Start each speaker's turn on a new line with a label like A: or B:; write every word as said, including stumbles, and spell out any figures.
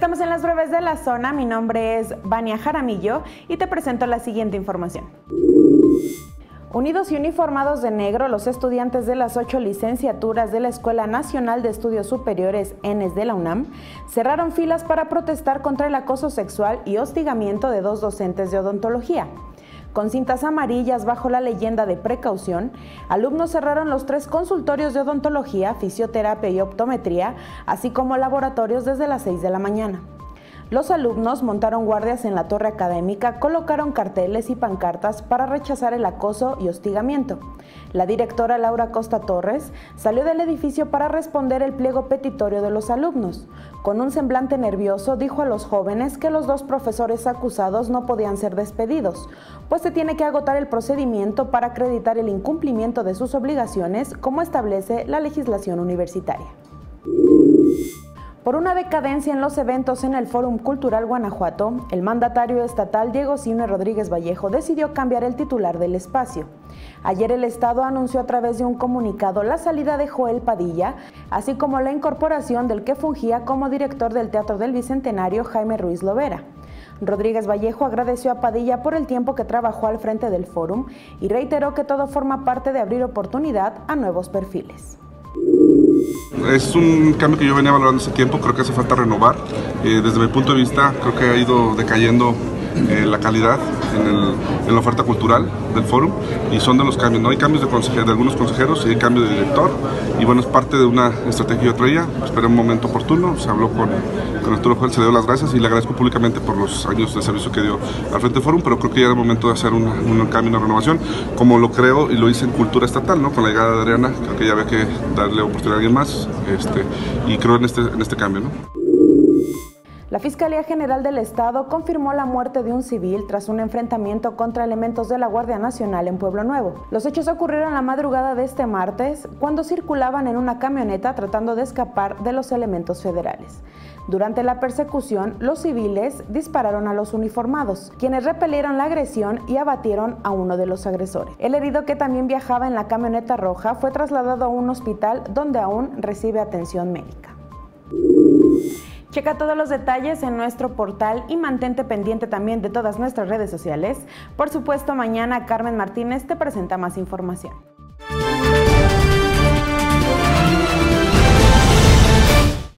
A: Estamos en las breves de la zona. Mi nombre es Vania Jaramillo y te presento la siguiente información. Unidos y uniformados de negro, los estudiantes de las ocho licenciaturas de la Escuela Nacional de Estudios Superiores E N E S de la UNAM cerraron filas para protestar contra el acoso sexual y hostigamiento de dos docentes de odontología. Con cintas amarillas bajo la leyenda de precaución, alumnos cerraron los tres consultorios de odontología, fisioterapia y optometría, así como laboratorios desde las seis de la mañana. Los alumnos montaron guardias en la torre académica, colocaron carteles y pancartas para rechazar el acoso y hostigamiento. La directora Laura Costa Torres salió del edificio para responder el pliego petitorio de los alumnos. Con un semblante nervioso dijo a los jóvenes que los dos profesores acusados no podían ser despedidos, pues se tiene que agotar el procedimiento para acreditar el incumplimiento de sus obligaciones, como establece la legislación universitaria. Por una decadencia en los eventos en el Fórum Cultural Guanajuato, el mandatario estatal Diego Sinue Rodríguez Vallejo decidió cambiar el titular del espacio. Ayer el Estado anunció a través de un comunicado la salida de Joel Padilla, así como la incorporación del que fungía como director del Teatro del Bicentenario, Jaime Ruiz Lovera. Rodríguez Vallejo agradeció a Padilla por el tiempo que trabajó al frente del Fórum y reiteró que todo forma parte de abrir oportunidad a nuevos perfiles.
B: Es un cambio que yo venía valorando hace tiempo, creo que hace falta renovar. Eh, desde mi punto de vista, creo que ha ido decayendo eh, la calidad en, el, en la oferta cultural del fórum y son de los cambios, ¿no? Hay cambios de, consejero, de algunos consejeros y hay cambio de director y bueno, es parte de una estrategia que yo traía. Esperé un momento oportuno, se habló con, con Arturo Joel, se le dio las gracias y le agradezco públicamente por los años de servicio que dio al frente del fórum, pero creo que ya era el momento de hacer un, un cambio, una renovación, como lo creo y lo hice en cultura estatal, ¿no? Con la llegada de Adriana, creo que ya había que darle oportunidad a alguien más este, y creo en este, en este cambio, ¿no?
A: La Fiscalía General del Estado confirmó la muerte de un civil tras un enfrentamiento contra elementos de la Guardia Nacional en Pueblo Nuevo. Los hechos ocurrieron la madrugada de este martes, cuando circulaban en una camioneta tratando de escapar de los elementos federales. Durante la persecución, los civiles dispararon a los uniformados, quienes repelieron la agresión y abatieron a uno de los agresores. El herido, que también viajaba en la camioneta roja, fue trasladado a un hospital donde aún recibe atención médica. Checa todos los detalles en nuestro portal y mantente pendiente también de todas nuestras redes sociales. Por supuesto, mañana Carmen Martínez te presenta más información.